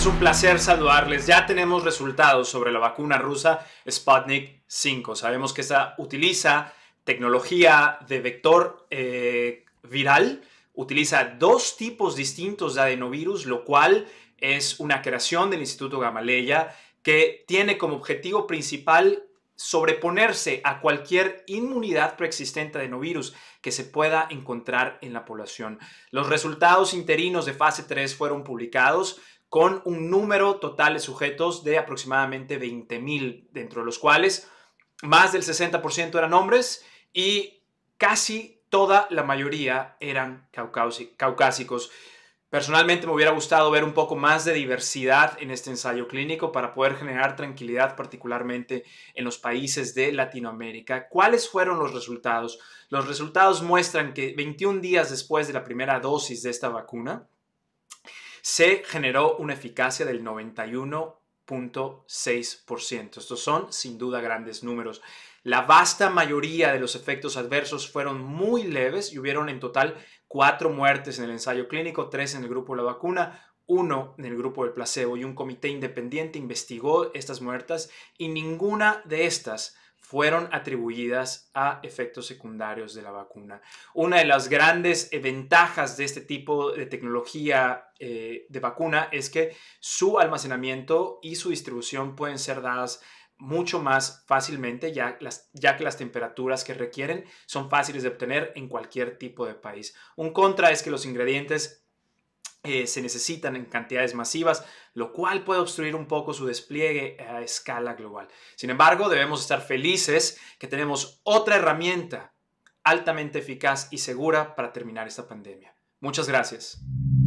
Es un placer saludarles. Ya tenemos resultados sobre la vacuna rusa Sputnik 5. Sabemos que esta utiliza tecnología de vector viral, utiliza dos tipos distintos de adenovirus, lo cual es una creación del Instituto Gamaleya que tiene como objetivo principal sobreponerse a cualquier inmunidad preexistente de adenovirus que se pueda encontrar en la población. Los resultados interinos de fase 3 fueron publicados con un número total de sujetos de aproximadamente 20,000, dentro de los cuales más del 60% eran hombres y casi toda la mayoría eran caucásicos. Personalmente me hubiera gustado ver un poco más de diversidad en este ensayo clínico para poder generar tranquilidad, particularmente en los países de Latinoamérica. ¿Cuáles fueron los resultados? Los resultados muestran que 21 días después de la primera dosis de esta vacuna, se generó una eficacia del 91,6%. Estos son, sin duda, grandes números. La vasta mayoría de los efectos adversos fueron muy leves y hubieron en total 4 muertes en el ensayo clínico, 3 en el grupo de la vacuna, 1 en el grupo del placebo, y un comité independiente investigó estas muertes y ninguna de estas fueron atribuidas a efectos secundarios de la vacuna. Una de las grandes ventajas de este tipo de tecnología de vacuna es que su almacenamiento y su distribución pueden ser dadas mucho más fácilmente, ya que las temperaturas que requieren son fáciles de obtener en cualquier tipo de país. Un contra es que los ingredientes se necesitan en cantidades masivas, lo cual puede obstruir un poco su despliegue a escala global. Sin embargo, debemos estar felices que tenemos otra herramienta altamente eficaz y segura para terminar esta pandemia. Muchas gracias.